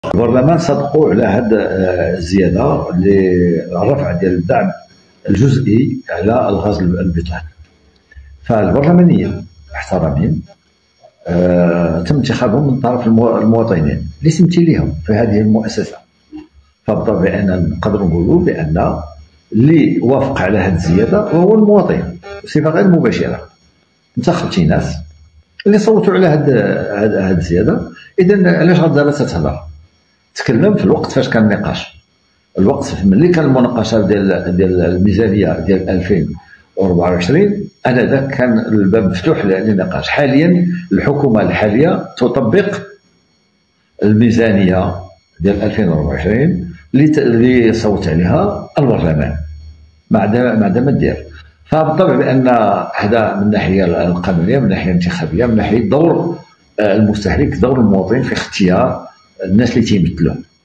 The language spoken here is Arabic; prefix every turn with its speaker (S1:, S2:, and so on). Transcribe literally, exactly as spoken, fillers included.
S1: البرلمان صدقوا على هذه الزياده للرفع ديال الدعم الجزئي على الغاز البطاني. فالبرلمانيين محترمين آه، تم انتخابهم من طرف المواطنين اللي سمتي لهم في هذه المؤسسه. فبالطبع بان نقدروا نقولوا بان اللي وافق على هذه الزياده هو المواطن بصفه غير مباشره. انتخبتي ناس اللي صوتوا على هذه هذه الزياده، اذا علاش غادي تتهضر؟ تكلم في الوقت فاش كان النقاش، الوقت ملي كان المناقشه ديال ديال الميزانيه ديال ألفين وأربعة وعشرين، انا ذاك كان الباب مفتوح للنقاش. حاليا الحكومه الحاليه تطبق الميزانيه ديال ألفين وأربعة وعشرين اللي صوت عليها البرلمان مع مع دير. فبالطبع بان هذا من الناحيه القانونيه، من الناحيه الانتخابيه، من ناحيه دور المستهلك، دور المواطن في اختيار الناس اللي تيمثلوه.